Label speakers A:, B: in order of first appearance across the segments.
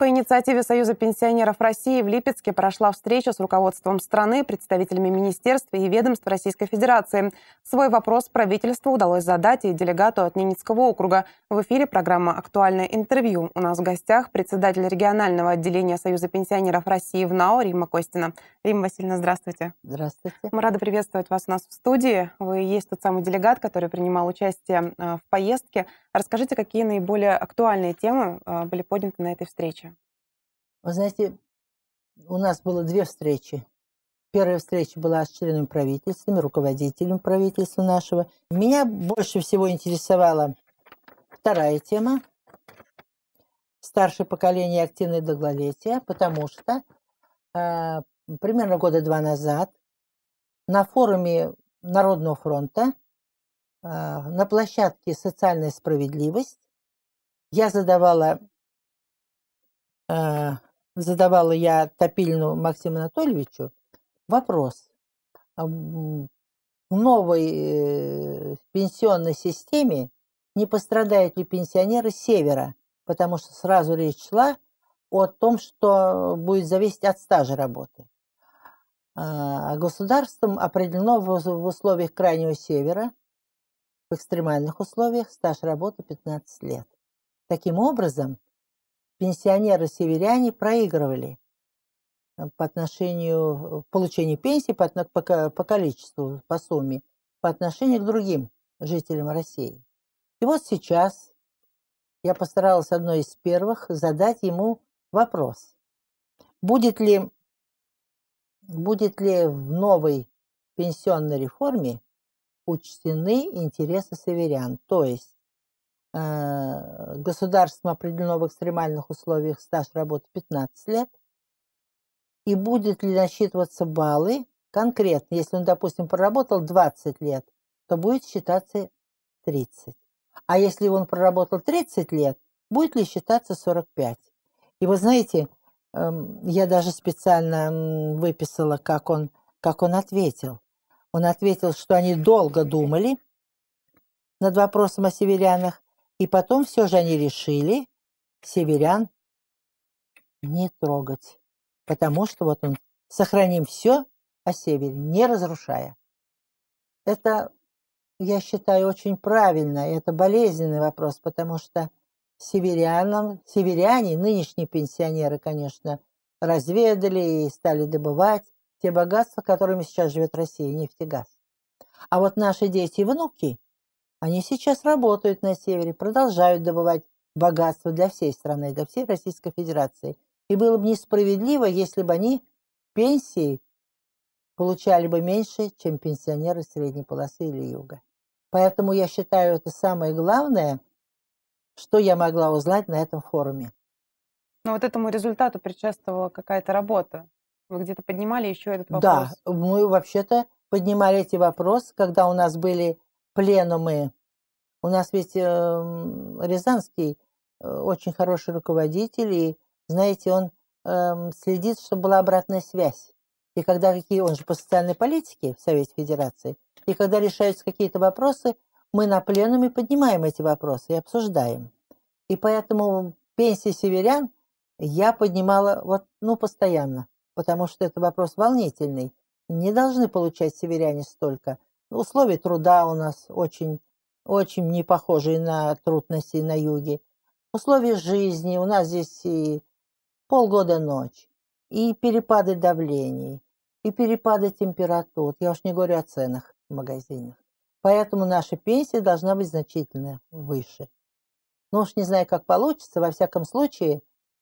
A: По инициативе Союза пенсионеров России в Липецке прошла встреча с руководством страны, представителями министерств и ведомств Российской Федерации. Свой вопрос правительству удалось задать и делегату от Ненецкого округа. В эфире программа «Актуальное интервью». У нас в гостях председатель регионального отделения Союза пенсионеров России в НАО Римма Костина. Римма Васильевна, здравствуйте.
B: Здравствуйте.
A: Мы рады приветствовать вас у нас в студии. Вы есть тот самый делегат, который принимал участие в поездке. Расскажите, какие наиболее актуальные темы были подняты на этой встрече?
B: Вы знаете, у нас было две встречи. Первая встреча была с членами правительства, руководителем правительства нашего. Меня больше всего интересовала вторая тема – старшее поколение и активное долголетие, потому что примерно года 2 назад на форуме Народного фронта на площадке «Социальная справедливость» я задавала я Топилину Максиму Анатольевичу вопрос. В новой пенсионной системе не пострадают ли пенсионеры севера? Потому что сразу речь шла о том, что будет зависеть от стажа работы. Государством определено в условиях крайнего севера, в экстремальных условиях, стаж работы 15 лет. Таким образом, пенсионеры-северяне проигрывали по отношению к получению пенсии по количеству, по сумме, по отношению к другим жителям России. И вот сейчас я постаралась одной из первых задать ему вопрос. Будет ли в новой пенсионной реформе учтены интересы северян? То есть государством определено в экстремальных условиях стаж работы 15 лет, и будет ли насчитываться баллы конкретно, если он, допустим, проработал 20 лет, то будет считаться 30. А если он проработал 30 лет, будет ли считаться 45? И вы знаете, я даже специально выписала, как он ответил. Он ответил, что они долго думали над вопросом о северянах, и потом все же они решили северян не трогать. Потому что вот он, сохраним все о севере, не разрушая. Это, я считаю, очень правильно. Это болезненный вопрос, потому что северяне, нынешние пенсионеры, конечно, разведали и стали добывать те богатства, которыми сейчас живет Россия, нефть и газ. А вот наши дети и внуки, они сейчас работают на севере, продолжают добывать богатство для всей страны, для всей Российской Федерации. И было бы несправедливо, если бы они пенсии получали бы меньше, чем пенсионеры средней полосы или юга. Поэтому я считаю, это самое главное, что я могла узнать на этом форуме.
A: Но вот этому результату предшествовала какая-то работа. Вы где-то поднимали еще этот
B: Да,
A: вопрос?
B: мы вообще-то поднимали эти вопросы, когда у нас были пленумы. У нас ведь Рязанский очень хороший руководитель, и, знаете, он следит, чтобы была обратная связь. И когда он же по социальной политике в Совете Федерации, и когда решаются какие-то вопросы, мы на пленуме поднимаем эти вопросы и обсуждаем. И поэтому пенсии северян я поднимала постоянно, потому что это вопрос волнительный. Не должны получать северяне столько. Условия труда у нас очень не похожие на трудности на юге. Условия жизни у нас здесь и полгода ночь, и перепады давлений, и перепады температур. Я уж не говорю о ценах в магазинах. Поэтому наша пенсия должна быть значительно выше. Ну уж не знаю, как получится. Во всяком случае,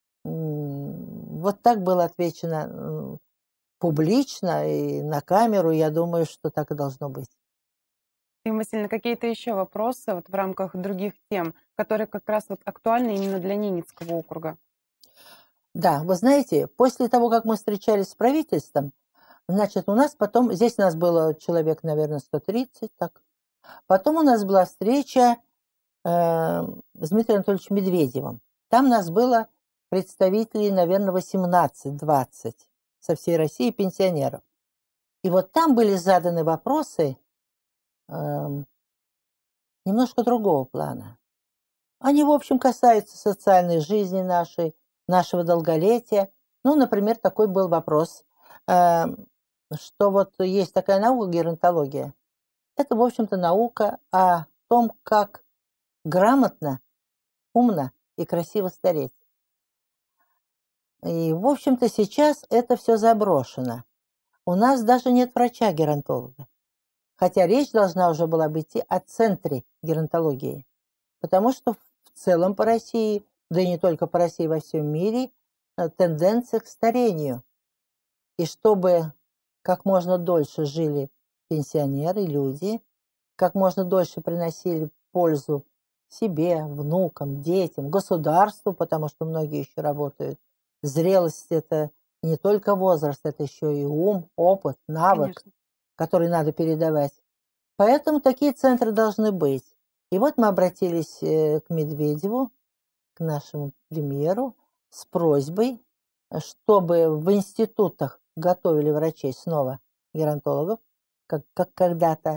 B: вот так было отвечено публично и на камеру. Я думаю, что так и должно быть.
A: Римма Васильевна, какие-то еще вопросы в рамках других тем, которые как раз актуальны именно для Ненецкого округа?
B: Да, вы знаете, после того, как мы встречались с правительством, значит, здесь у нас было человек, наверное, 130, так. Потом у нас была встреча с Дмитрием Анатольевичем Медведевым. Там нас было представителей, наверное, 18-20 со всей России пенсионеров. И вот там были заданы вопросы немножко другого плана. Они, в общем, касаются социальной жизни нашей, нашего долголетия. Ну, например, такой был вопрос, э, что вот есть такая наука геронтология. Это, в общем-то, наука о том, как грамотно, умно и красиво стареть. И, в общем-то, сейчас это все заброшено. У нас даже нет врача-геронтолога, хотя речь должна уже была бы идти о центре геронтологии, потому что в целом по России, да и не только по России, во всем мире, тенденция к старению. И чтобы как можно дольше жили пенсионеры, люди, как можно дольше приносили пользу себе, внукам, детям, государству, потому что многие еще работают. Зрелость – это не только возраст, это еще и ум, опыт, навык,
A: Конечно.
B: который надо передавать. Поэтому такие центры должны быть. И вот мы обратились к Медведеву, к нашему премьеру, с просьбой, чтобы в институтах готовили врачей снова, геронтологов, как когда-то.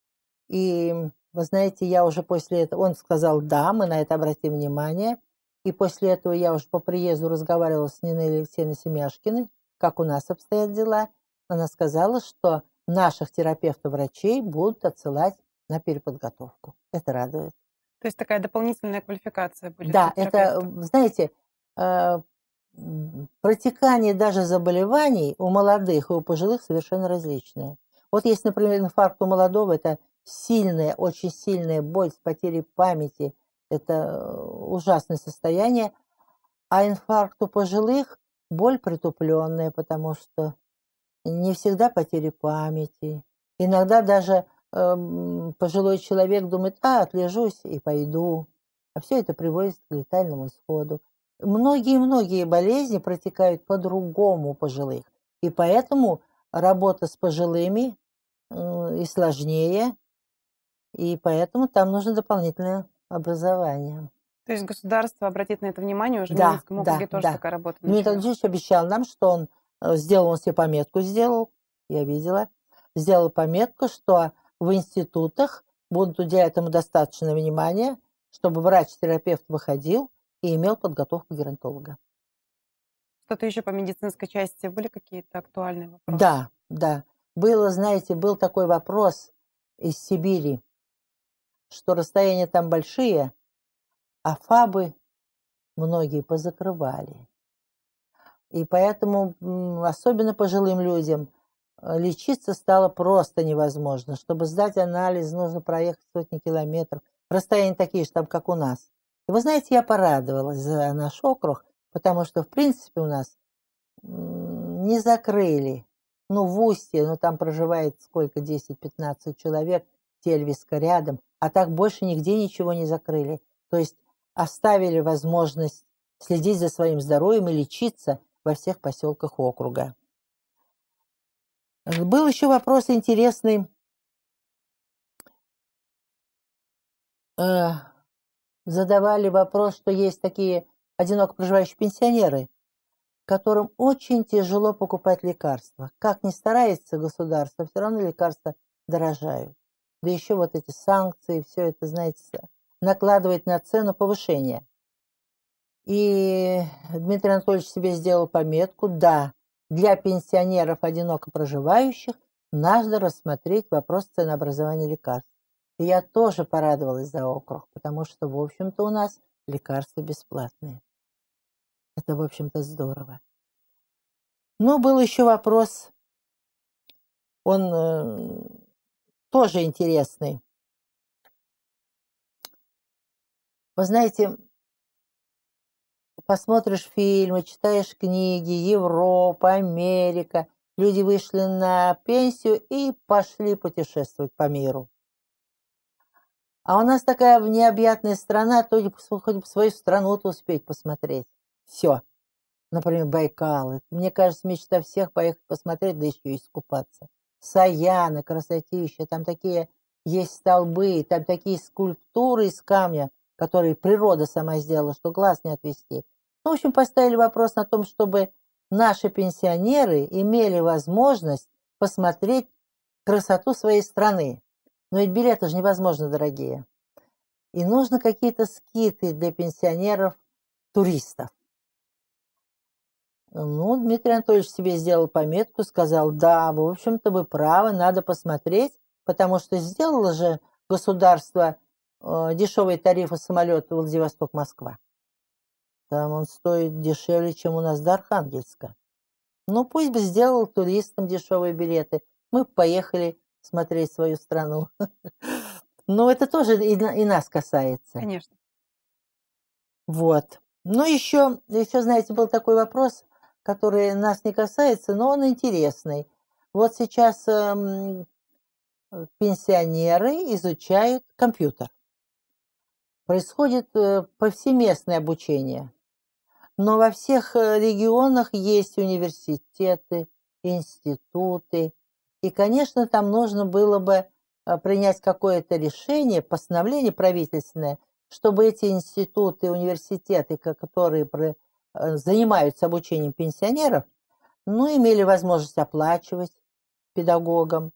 B: И вы знаете, я уже после этого, он сказал, да, мы на это обратим внимание. И после этого я уже по приезду разговаривала с Ниной Алексеевной Семяшкиной, как у нас обстоят дела. Она сказала, что наших терапевтов-врачей будут отсылать на переподготовку. Это радует.
A: То есть такая дополнительная квалификация будет для
B: Да, это,
A: терапевтов.
B: знаете, э, протекание даже заболеваний у молодых и у пожилых совершенно различное. Вот есть, например, инфаркт у молодого – это сильная, очень сильная боль с потерей памяти, это ужасное состояние, а инфаркт у пожилых – боль притупленная, потому что не всегда потери памяти. Иногда даже пожилой человек думает, отлежусь и пойду. А все это приводит к летальному исходу. Многие-многие болезни протекают по-другому у пожилых. И поэтому работа с пожилыми и сложнее, и поэтому там нужно дополнительное образование.
A: То есть государство обратит на это внимание, уже в
B: Да,
A: Ненецком округе
B: да,
A: тоже
B: да.
A: такая работа
B: Дмитрий
A: началась.
B: Анатольевич обещал нам, что он сделал, он себе пометку сделал, я видела, сделал пометку, что в институтах будут уделять этому достаточно внимания, чтобы врач-терапевт выходил и имел подготовку геронтолога.
A: Что-то еще по медицинской части были какие-то актуальные вопросы?
B: Да, да. Было, знаете, был такой вопрос из Сибири, что расстояния там большие, а ФАБы многие позакрывали. И поэтому, особенно пожилым людям, лечиться стало просто невозможно. Чтобы сдать анализ, нужно проехать сотни километров. Расстояния такие же там, как у нас. И вы знаете, я порадовалась за наш округ, потому что, в принципе, у нас не закрыли. Ну, в Устье, ну, там проживает сколько, 10-15 человек, Тельвиска рядом, а так больше нигде ничего не закрыли. То есть оставили возможность следить за своим здоровьем и лечиться во всех поселках округа. Был еще вопрос интересный. Задавали вопрос, что есть такие одиноко проживающие пенсионеры, которым очень тяжело покупать лекарства. Как ни старается государство, все равно лекарства дорожают. Да еще вот эти санкции, все это, знаете, накладывает на цену повышение. И Дмитрий Анатольевич себе сделал пометку, да, для пенсионеров, одиноко проживающих, надо рассмотреть вопрос ценообразования лекарств. И я тоже порадовалась за округ, потому что, в общем-то, у нас лекарства бесплатные. Это, в общем-то, здорово. Но был еще вопрос, он тоже интересный. Вы знаете, посмотришь фильмы, читаешь книги, Европа, Америка, люди вышли на пенсию и пошли путешествовать по миру. А у нас такая необъятная страна, то хоть бы свою страну-то успеть посмотреть. Все. Например, Байкал. Мне кажется, мечта всех поехать посмотреть, да еще и искупаться. Саяна, красотища. Там такие есть столбы, там такие скульптуры из камня, которые природа сама сделала, что глаз не отвести. Ну, в общем, поставили вопрос на том, чтобы наши пенсионеры имели возможность посмотреть красоту своей страны. Но ведь билеты же невозможно дорогие. И нужно какие-то скидки для пенсионеров-туристов. Ну, Дмитрий Анатольевич себе сделал пометку, сказал: да, в общем-то, вы правы, надо посмотреть, потому что сделало же государство дешевые тарифы самолета Владивосток-Москва. Там он стоит дешевле, чем у нас до Архангельска. Ну, пусть бы сделал туристам дешевые билеты. Мы б поехали смотреть свою страну. Но это тоже и нас касается.
A: Конечно.
B: Вот. Ну, еще, знаете, был такой вопрос, который нас не касается, но он интересный. Вот сейчас пенсионеры изучают компьютер. Происходит повсеместное обучение. Но во всех регионах есть университеты, институты. И, конечно, там нужно было бы принять какое-то решение, постановление правительственное, чтобы эти институты, университеты, которые занимаются обучением пенсионеров, ну, имели возможность оплачивать педагогам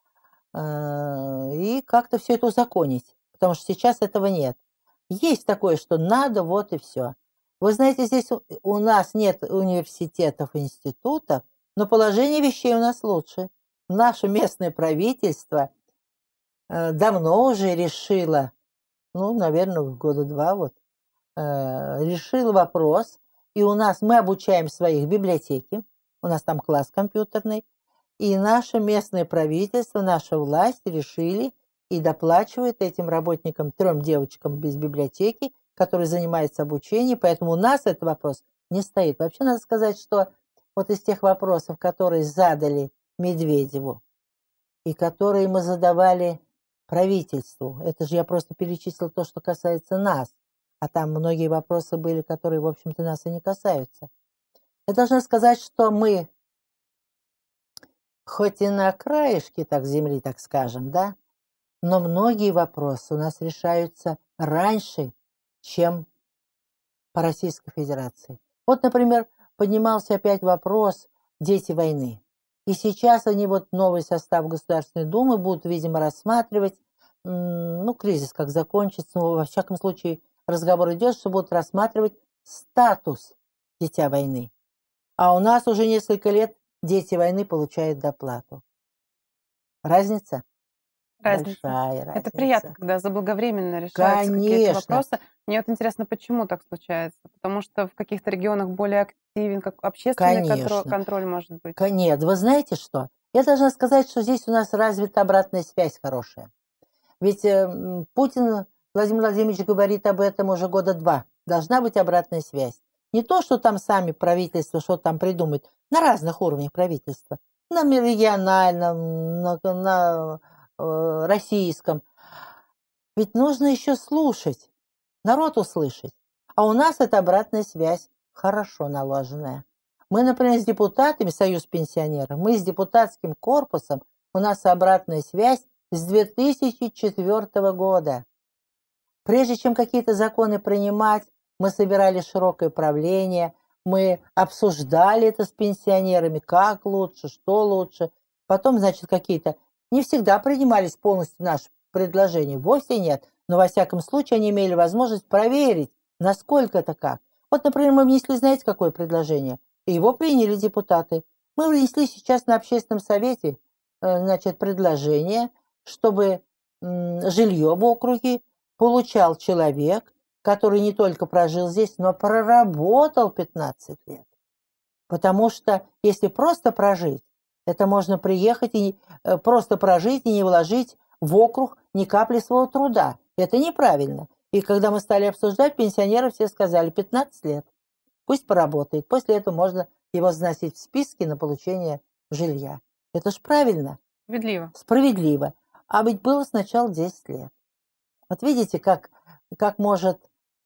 B: и как-то все это узаконить, потому что сейчас этого нет. Есть такое, что надо, вот и все. Вы знаете, здесь у нас нет университетов, институтов, но положение вещей у нас лучше. Наше местное правительство давно уже решило, ну, наверное, года 2 вот, решило вопрос, и у нас мы обучаем своих в библиотеке, у нас там класс компьютерный, и наше местное правительство, наша власть решили и доплачивает этим работникам, 3 девочкам без библиотеки, которые занимаются обучением, поэтому у нас этот вопрос не стоит. Вообще надо сказать, что вот из тех вопросов, которые задали Медведеву и которые мы задавали правительству, это же я просто перечислил то, что касается нас, а там многие вопросы были, которые, в общем-то, нас и не касаются. Я должна сказать, что мы, хоть и на краешке так земли, так скажем, да, но многие вопросы у нас решаются раньше, чем по Российской Федерации. Вот, например, поднимался опять вопрос «Дети войны». И сейчас они, вот новый состав Государственной Думы будут, видимо, рассматривать, ну, кризис как закончится, но, во всяком случае, разговор идет, что будут рассматривать статус «Дитя войны». А у нас уже несколько лет дети войны получают доплату. Разница?
A: Разница.
B: Большая
A: Это приятно,
B: разница.
A: когда заблаговременно решаются какие-то
B: Конечно.
A: вопросы. Мне вот интересно, почему так случается? Потому что в каких-то регионах более активен как общественный
B: Конечно.
A: контроль может быть.
B: Нет, вы знаете что? Я должна сказать, что здесь у нас развита обратная связь хорошая. Ведь Путин, Владимир Владимирович, говорит об этом уже года 2. Должна быть обратная связь. Не то, что там сами правительства что-то там придумают, на разных уровнях правительства. На региональном, на российском. Ведь нужно еще слушать, народ услышать. А у нас эта обратная связь хорошо налаженная. Мы, например, с депутатами, Союз пенсионеров, мы с депутатским корпусом, у нас обратная связь с 2004 года. Прежде чем какие-то законы принимать, мы собирали широкое правление, мы обсуждали это с пенсионерами, как лучше, что лучше. Потом, значит, какие-то... Не всегда принимались полностью наши предложения, вовсе нет. Но, во всяком случае, они имели возможность проверить, насколько это как. Вот, например, мы внесли, знаете, какое предложение? И его приняли депутаты. Мы внесли сейчас на общественном совете, значит, предложение, чтобы жилье в округе получал человек, который не только прожил здесь, но проработал 15 лет. Потому что если просто прожить, это можно приехать и просто прожить и не вложить в округ ни капли своего труда. Это неправильно. И когда мы стали обсуждать, пенсионеры все сказали 15 лет. Пусть поработает. После этого можно его заносить в списки на получение жилья. Это ж правильно.
A: Справедливо.
B: Справедливо. А ведь было сначала 10 лет. Вот видите, как может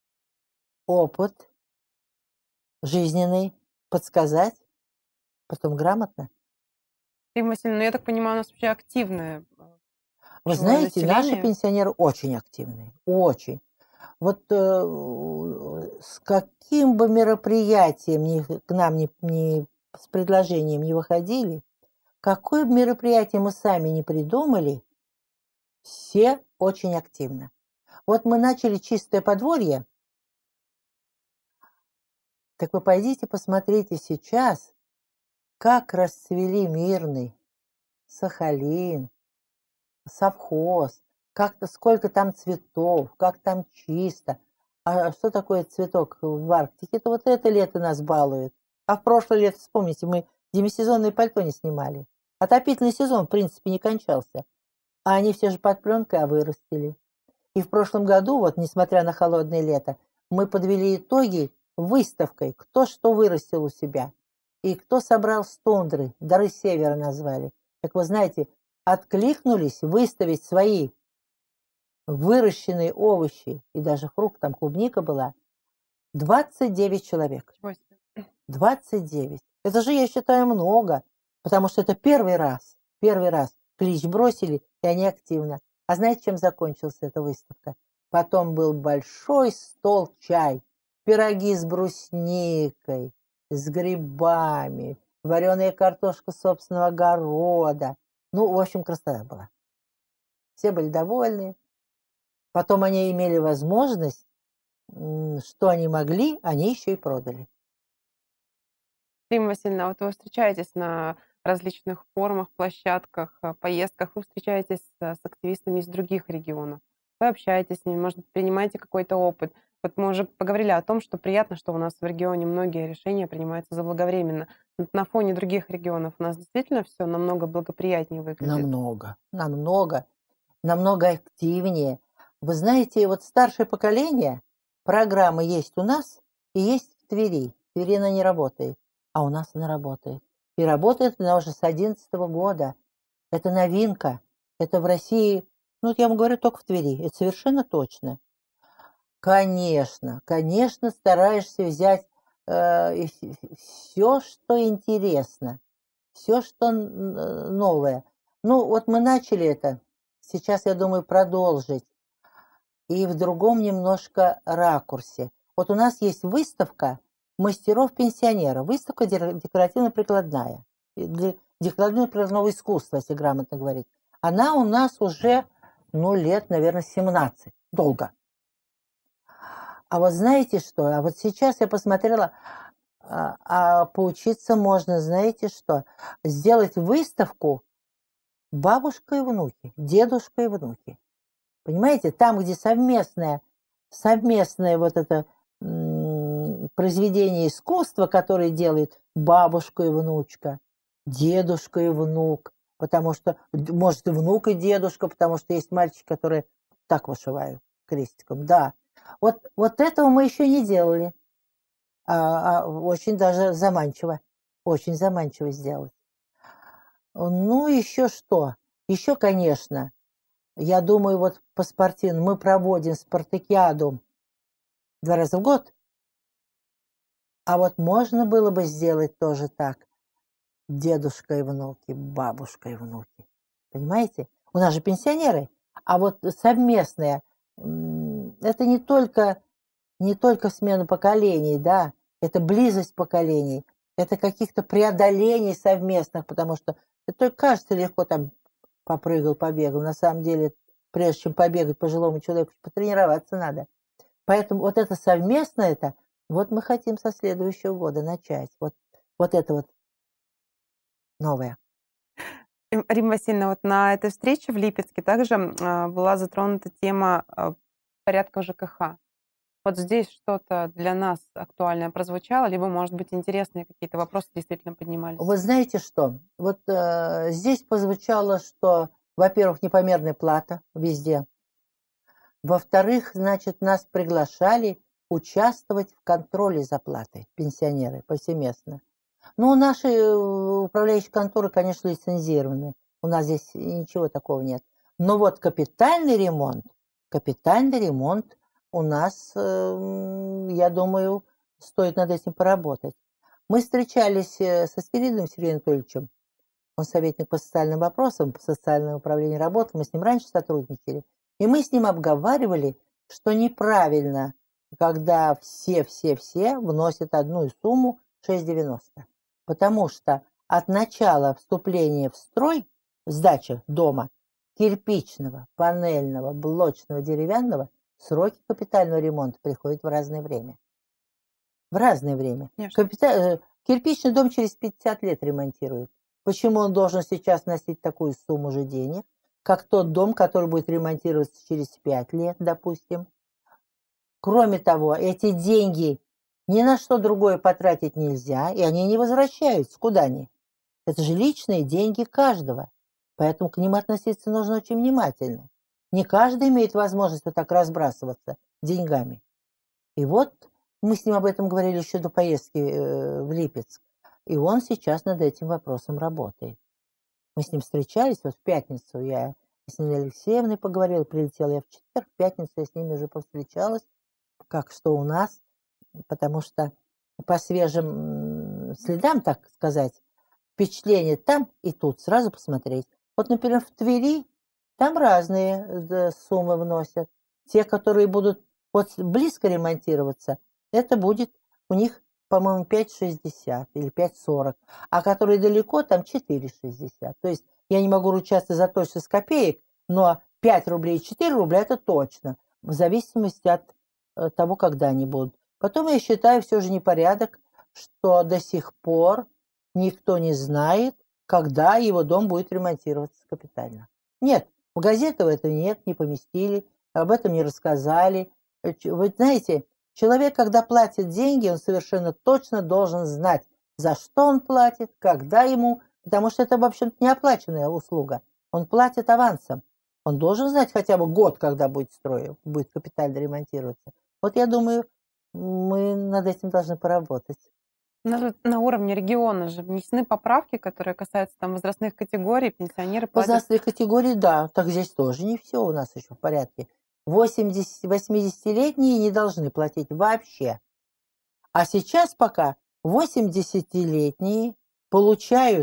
B: опыт жизненный подсказать, потом грамотно.
A: Ирина Васильевна, ну, я так понимаю, у нас вообще активное
B: Вы
A: пожилое
B: знаете, наши
A: население.
B: пенсионеры очень активные, очень. Вот с каким бы мероприятием к нам с предложением не выходили, какое бы мероприятие мы сами не придумали, все очень активно. Вот мы начали «Чистое подворье». Так вы пойдите посмотрите сейчас, как расцвели Мирный, Сахалин, совхоз, как-то сколько там цветов, как там чисто. А что такое цветок в Арктике? Это вот это лето нас балует. А в прошлое лето, вспомните, мы демисезонное пальто не снимали. Отопительный сезон, в принципе, не кончался. А они все же под пленкой, а вырастили. И в прошлом году, вот несмотря на холодное лето, мы подвели итоги выставкой, кто что вырастил у себя. И кто собрал с тундры, дары севера назвали. Так вы знаете, откликнулись выставить свои выращенные овощи и даже фрукты, там клубника была, 29 человек. 29. Это же, я считаю, много, потому что это первый раз клич бросили, и они активно. А знаете, чем закончилась эта выставка? Потом был большой стол чай, пироги с брусникой, с грибами, вареная картошка собственного огорода. Ну, в общем, красота была. Все были довольны. Потом они имели возможность, что они могли, они еще и продали.
A: Римма Васильевна, вот вы встречаетесь на различных форумах, площадках, поездках, вы встречаетесь с активистами из других регионов, вы общаетесь с ними, может, принимаете какой-то опыт. Вот мы уже поговорили о том, что приятно, что у нас в регионе многие решения принимаются заблаговременно. Вот на фоне других регионов у нас действительно все намного благоприятнее выглядит.
B: Намного активнее. Вы знаете, вот старшее поколение, программы есть у нас и есть в Твери. В Твери она не работает, а у нас она работает. И работает она уже с 2011 года. Это новинка. Это в России, ну, вот я вам говорю, только в Твери. Это совершенно точно. Конечно, стараешься взять все, что интересно, все, что новое. Ну, вот мы начали это. Сейчас, я думаю, продолжить. И в другом немножко ракурсе. Вот у нас есть выставка мастеров-пенсионеров. Выставка декоративно-прикладная. Декоративно-прикладного искусства, если грамотно говорить. Она у нас уже, ну, лет, наверное, 17. Долго. А вот знаете что? А вот сейчас я посмотрела, поучиться можно, знаете что? Сделать выставку бабушка и внуки, дедушка и внуки. Понимаете? Там, где совместное вот это произведение искусства, которое делает бабушка и внучка, дедушка и внук, потому что, может, и внук, и дедушка, потому что есть мальчики, которые так вышивают крестиком, да. Вот этого мы еще не делали. Очень даже заманчиво. Очень заманчиво сделать. Ну, еще что? Еще, конечно, я думаю, вот по спортивному мы проводим спартакиаду 2 раза в год. А вот можно было бы сделать тоже так. Дедушка и внуки, бабушка и внуки. Понимаете? У нас же пенсионеры. А вот совместное, это не только смена поколений, да, это близость поколений, это каких-то преодолений совместных, потому что это только кажется легко там попрыгал, побегал. На самом деле, прежде чем побегать пожилому человеку, потренироваться надо. Поэтому вот это совместное, вот мы хотим со следующего года начать. Вот это вот новое.
A: Римма Васильевна, вот на этой встрече в Липецке также была затронута тема порядка ЖКХ. Вот здесь что-то для нас актуальное прозвучало, либо, может быть, интересные какие-то вопросы действительно поднимались?
B: Вы знаете что? Вот здесь прозвучало, что, во-первых, непомерная плата везде. Во-вторых, значит, нас приглашали участвовать в контроле за платой, пенсионеры, повсеместно. Ну, наши управляющие конторы, конечно, лицензированы. У нас здесь ничего такого нет. Но вот капитальный ремонт у нас, я думаю, стоит над этим поработать. Мы встречались со Спиридоном Сергеем Анатольевичем. Он советник по социальным вопросам, по социальному управлению работы. Мы с ним раньше сотрудничали. И мы с ним обговаривали, что неправильно, когда все вносят одну сумму 6,90. Потому что от начала вступления в строй, сдача дома, кирпичного, панельного, блочного, деревянного, сроки капитального ремонта приходят в разное время. в разное время.
A: Конечно.
B: Кирпичный дом через 50 лет ремонтируют. Почему он должен сейчас носить такую сумму же денег, как тот дом, который будет ремонтироваться через 5 лет, допустим? Кроме того, эти деньги ни на что другое потратить нельзя, и они не возвращаются. Куда они? Это же личные деньги каждого. Поэтому к ним относиться нужно очень внимательно. Не каждый имеет возможность вот так разбрасываться деньгами. И вот мы с ним об этом говорили еще до поездки в Липецк. И он сейчас над этим вопросом работает. Мы с ним встречались вот в пятницу. Я с Ниной Алексеевной поговорила, прилетела я в четверг, в пятницу я с ними уже повстречалась, как что у нас, потому что по свежим следам, так сказать, впечатление там и тут сразу посмотреть. Вот, например, в Твери там разные суммы вносят. Те, которые будут вот близко ремонтироваться, это будет у них, по-моему, 5,60 или 5,40, а которые далеко, там 4,60. То есть я не могу ручаться за точность копеек, но 5 рублей и 4 рубля – это точно, в зависимости от того, когда они будут. Потом я считаю все же непорядок, что до сих пор никто не знает, когда его дом будет ремонтироваться капитально. Нет, в газетах этого нет, не поместили, об этом не рассказали. Вы знаете, человек, когда платит деньги, он совершенно точно должен знать, за что он платит, когда ему, потому что это, в общем-то, неоплаченная услуга. Он платит авансом. Он должен знать хотя бы год, когда будет будет капитально ремонтироваться. Вот я думаю, мы над этим должны поработать.
A: На уровне региона же внесены поправки, которые касаются там возрастных категорий, пенсионеры платят.
B: Возрастных категорий, да, так здесь тоже не все у нас еще в порядке. 80-летние не должны платить вообще. А сейчас пока 80-летние получают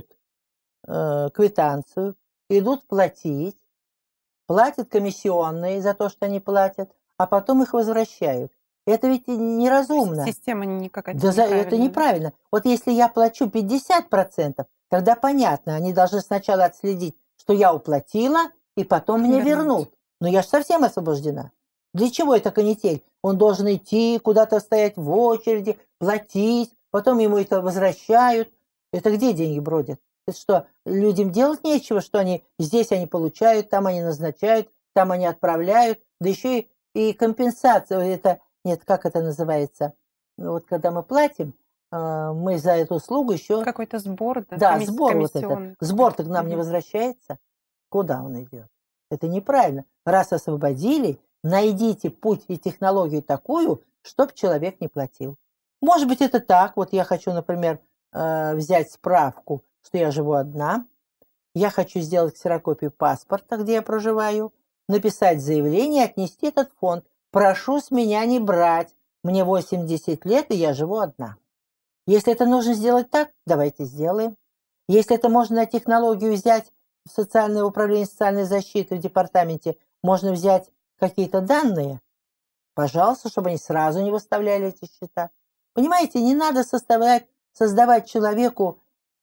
B: квитанцию, идут платить, платят комиссионные за то, что они платят, а потом их возвращают. Это ведь неразумно.
A: Система не какая-то
B: Да, это
A: неправильная, да?
B: неправильно. Вот если я плачу 50%, тогда понятно, они должны сначала отследить, что я уплатила, и потом мне вернут. Но я же совсем освобождена. Для чего эта канитель? Он должен идти, куда-то стоять в очереди, платить, потом ему это возвращают. Это где деньги бродят? Это что, людям делать нечего, что они здесь они получают, там они назначают, там они отправляют, да еще и компенсация. Это, нет, как это называется? Ну, вот когда мы платим, мы за эту услугу еще...
A: Какой-то сбор, да?
B: Да, сбор вот этот.
A: Комиссионный.
B: Сбор-то к нам не возвращается. Куда он идет? Это неправильно. Раз освободили, найдите путь и технологию такую, чтобы человек не платил. Может быть, это так. Вот я хочу, например, взять справку, что я живу одна. Я хочу сделать ксерокопию паспорта, где я проживаю, написать заявление и отнести этот в фонд. Прошу с меня не брать. Мне 80 лет, и я живу одна. Если это нужно сделать так, давайте сделаем. Если это можно на технологию взять в Социальное управление социальной защиты в департаменте, можно взять какие-то данные, пожалуйста, чтобы они сразу не выставляли эти счета. Понимаете, не надо создавать человеку,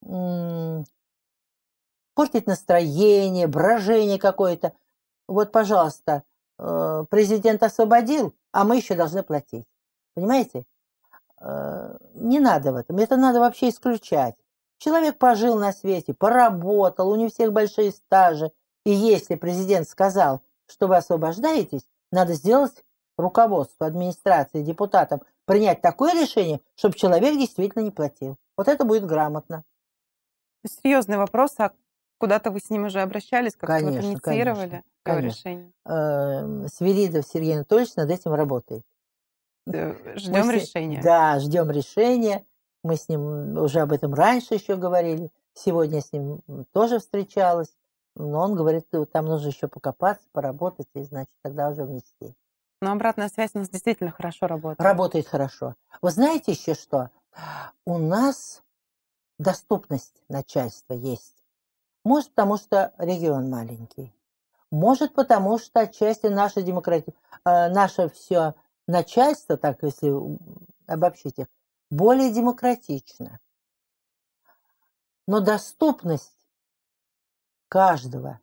B: портить настроение, брожение какое-то. Вот, пожалуйста, президент освободил, а мы еще должны платить. Понимаете? Не надо в этом. Это надо вообще исключать. Человек пожил на свете, поработал, у него всех большие стажи. И если президент сказал, что вы освобождаетесь, надо сделать руководству, администрации, депутатам принять такое решение, чтобы человек действительно не платил. Вот это будет грамотно.
A: Серьезный вопрос, а куда-то вы с ним уже обращались, как-то вот инициировали его решение?
B: Свиридов Сергей Анатольевич над этим работает.
A: Ждем решения.
B: Да, ждем решения. Мы с ним уже об этом раньше еще говорили. Сегодня с ним тоже встречалась. Но он говорит, там нужно еще покопаться, поработать, и, значит, тогда уже внести.
A: Но обратная связь у нас действительно хорошо работает.
B: Работает хорошо. Вы знаете еще что? У нас доступность начальства есть. Может, потому что регион маленький. Может, потому что отчасти наше все начальство, так если обобщить их, более демократично. Но доступность каждого,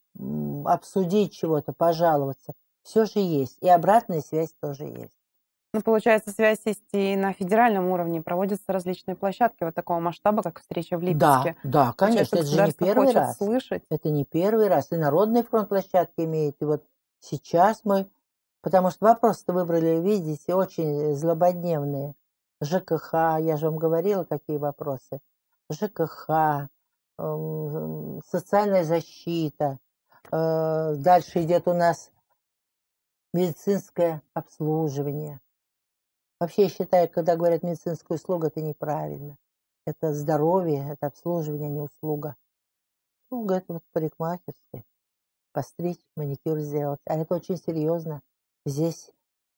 B: обсудить чего-то, пожаловаться, все же есть. И обратная связь тоже есть.
A: Ну, получается, связь есть и на федеральном уровне. Проводятся различные площадки вот такого масштаба, как встреча в
B: Да,
A: Липецке.
B: да,
A: Получается,
B: конечно, это же не
A: государство
B: первый
A: хочет
B: раз.
A: слышать.
B: Это не первый раз. И Народный фронт площадки имеет. И вот сейчас мы... Потому что вопросы-то выбрали, видите, очень злободневные. ЖКХ, я же вам говорила, какие вопросы. ЖКХ, социальная защита. Дальше идет у нас медицинское обслуживание. Вообще, я считаю, когда говорят медицинская услуга, это неправильно. Это здоровье, это обслуживание, а не услуга. Услуга – это вот парикмахерская, постричь, маникюр сделать. А это очень серьезно. Здесь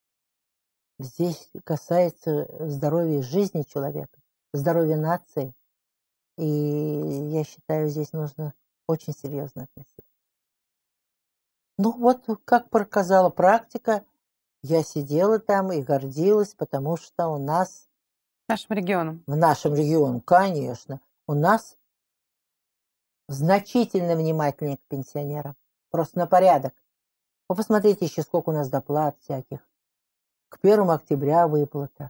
B: касается здоровья жизни человека, здоровья нации. И я считаю, здесь нужно очень серьезно относиться. Ну вот, как показала практика, я сидела там и гордилась, потому что у нас,
A: Нашим регионом.
B: в нашем регионе, конечно, у нас значительно внимательнее к пенсионерам. Просто на порядок. Вы посмотрите еще, сколько у нас доплат всяких. К 1 октября выплата.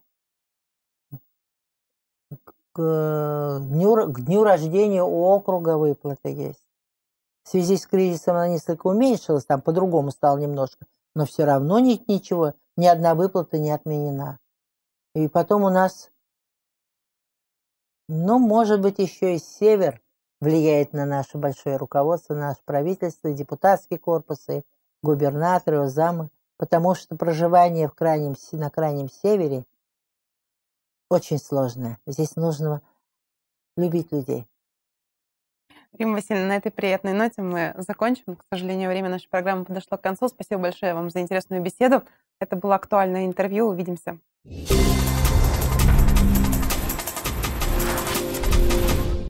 B: К дню рождения округа выплата есть. В связи с кризисом она несколько уменьшилась, там по-другому стало немножко, но все равно ничего, ни одна выплата не отменена. И потом у нас, ну, может быть, еще и север влияет на наше большое руководство, на наше правительство, депутатские корпусы, губернаторы, замы, потому что проживание на крайнем севере очень сложное. Здесь нужно любить людей.
A: Римма Васильевна, на этой приятной ноте мы закончим. К сожалению, время нашей программы подошло к концу. Спасибо большое вам за интересную беседу. Это было актуальное интервью. Увидимся.